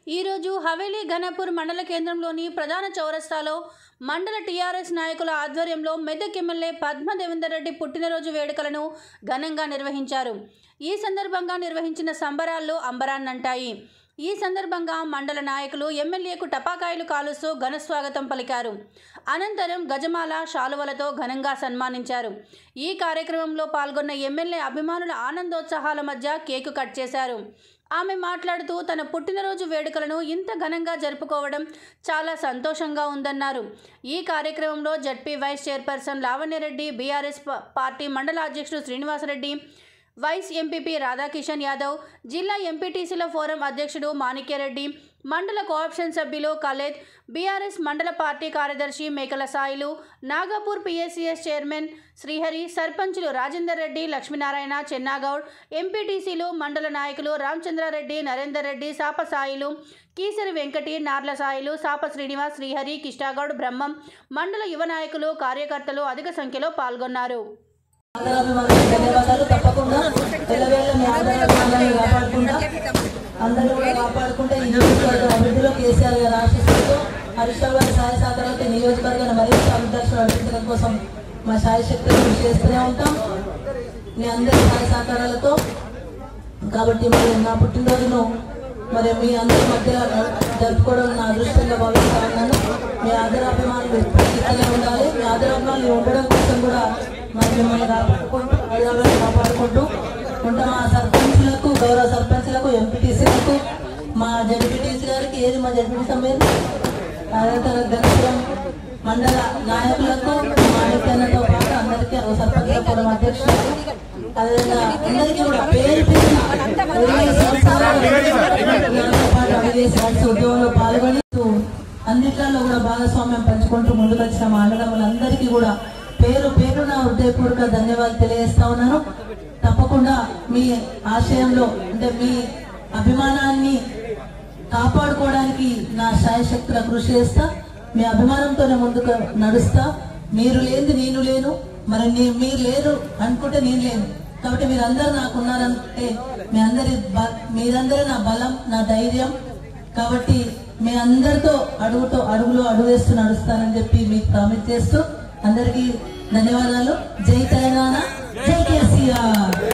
ఈరోజు హవేలీ ఘనపూర్ మండల కేంద్రంలోని ప్రధాన చౌరస్తాలో మండల టీఆర్ఎస్ నాయకుల ఆధ్వర్యంలో మెదక్ ఎమ్మెల్యే పద్మ దేవేందర్ రెడ్డి పుట్టినరోజు వేడుకలను ఘనంగా నిర్వహించారు. ఈ సందర్భంగా నిర్వహించిన సంబరాల్లో అంబరాన్నంటాయి. ఈ సందర్భంగా మండల నాయకులు ఎమ్మెల్యేకు టపాకాయలు కాలుస్తూ ఘన స్వాగతం పలికారు. అనంతరం గజమాల శాలువలతో ఘనంగా సన్మానించారు. ఈ కార్యక్రమంలో పాల్గొన్న ఎమ్మెల్యే అభిమానుల ఆనందోత్సాహాల మధ్య కేకు కట్ చేశారు. ఆమె మాట్లాడుతూ తన పుట్టినరోజు వేడుకలను ఇంత ఘనంగా జరుపుకోవడం చాలా సంతోషంగా ఉందన్నారు. ఈ కార్యక్రమంలో ZP vice chairperson Lavanya Reddy, BRS party మండల అధ్యక్షుడు శ్రీనివాసరెడ్డి, వైస్ ఎంపీపీ రాధాకిషన్ యాదవ్, జిల్లా ఎంపీటీసీల ఫోరం అధ్యక్షుడు మాణిక్యరెడ్డి, మండల కోఆప్షన్ సభ్యులు ఖలేద్, బీఆర్ఎస్ మండల పార్టీ కార్యదర్శి మేకల సాయిలు, నాగపూర్ పీఎస్సీఎస్ చైర్మన్ శ్రీహరి, సర్పంచులు రాజేందర్ రెడ్డి, లక్ష్మీనారాయణ, చెన్నాగౌడ్, ఎంపీటీసీలు, మండల నాయకులు రామచంద్రారెడ్డి, నరేందర్ రెడ్డి, సాప సాయిలు, కీసరి వెంకటి, నార్ల సాయిలు, సాప శ్రీనివాస్, శ్రీహరి, కిష్టాగౌడ్, బ్రహ్మం, మండల యువ నాయకులు, కార్యకర్తలు అధిక సంఖ్యలో పాల్గొన్నారు. ధన్యవాదాలు. తప్పకుండా తెల్లవేళ మీ ఆదరాభిమానాన్ని అందరూ కూడా కాపాడుకుంటే ఈ నియోజకవర్గ అభివృద్ధిలో కేసీఆర్ గారి ఆశీస్సులతో హరీష్ రావు గారి సహాయ సహకారాలతో నియోజకవర్గాన్ని మరింత అభివృద్ధి అభివృద్ధి కోసం మా శాయశక్తులు కృషి చేస్తూనే ఉంటాం మీ అందరి సహాయ సహకారాలతో. కాబట్టి మరి నా పుట్టినరోజును మరి మీ అందరి మధ్యలో జరుపుకోవడం నా అదృష్టంగా భావిస్తా ఉన్నాను. మీ ఆదరాభిమానులు ఎప్పటికీ ఉండాలి. మీ ఆదరాభిమానులు ఉండడం కోసం కూడా మరి మిమ్మల్ని కాపాడుకుంటూ ఉంటాం. మా సర్పంచ్లకు, గౌరవ సర్పంచ్లకు, ఎంపీటీసీలకు, మా జడ్పీటీసీ గారికి, ఏది మా జడ్పీటీ సభ్యులు, అదేవిధంగా మండల నాయకులకు, మాణిక్యన్నతో పాటు అందరికీ సర్పంచ్ ఫోరం అధ్యక్షులకు, అదేవిధంగా అందరికీ కూడా పేరు ఉద్యోగంలో పాల్గొని అన్నిట్లలో కూడా భాగస్వామ్యం పంచుకుంటూ ముందుకు వచ్చిన మా అన్నదమ్ములందరికీ కూడా పేరు పేరున హృదయపూర్వక ధన్యవాదాలు తెలియజేస్తా ఉన్నాను. తప్పకుండా మీ ఆశయంలో అంటే మీ అభిమానాన్ని కాపాడుకోవడానికి నా శాయశక్తుల కృషి చేస్తా. మీ అభిమానంతోనే ముందుకు నడుస్తా. మీరు లేనిది నేను లేను, మరి మీరు లేరు అనుకుంటే నేను లేను. కాబట్టి మీరందరూ నాకున్నారంటే మీరందరూ నా బలం, నా ధైర్యం. కాబట్టి మీ అందరితో అడుగులో అడుగు వేస్తూ నడుస్తానని చెప్పి మీకు ప్రామిస్ చేస్తూ అందరికీ ధన్యవాదాలు. జై తెలంగాణ, జై కేసీఆర్.